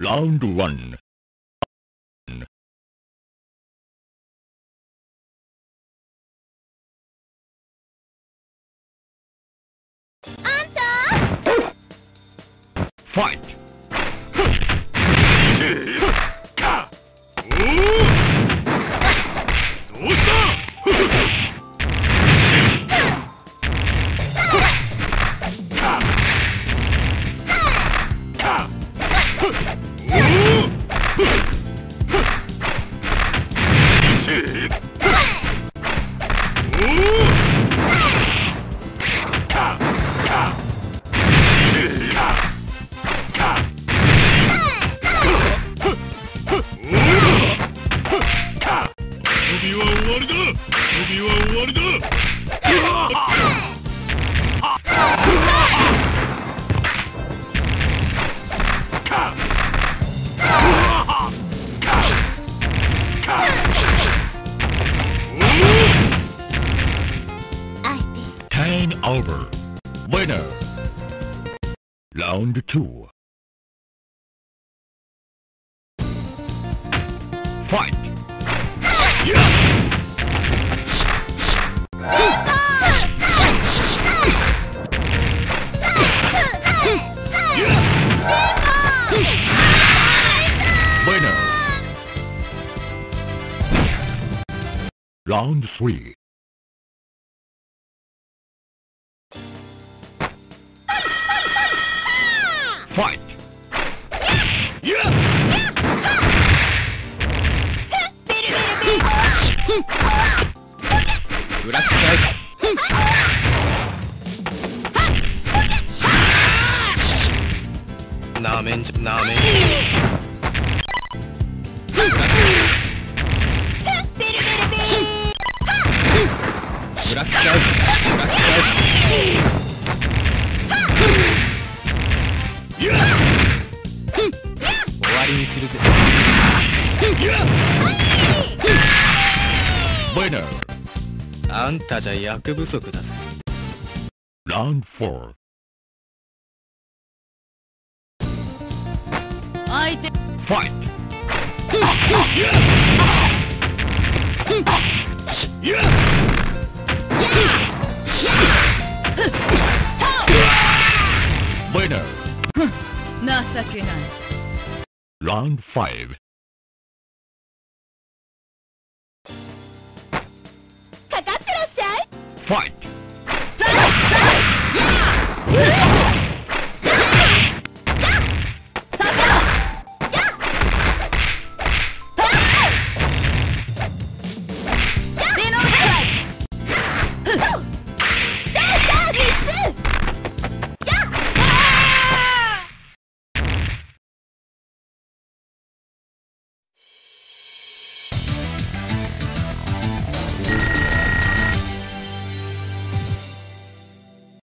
Round one. Fight! Time over. Winner. Round two. Fight! Winner. Round three. Fight!ブラックアウト。なめんじゃなめん。ブラックアウト。ブラックアウト。終わりにするぜ。Winner! あんたじゃ役不足だぜ。Round 4. 相手 Fight! Winner! 情けない。 Round 5. かかってらっしゃい。 Fight!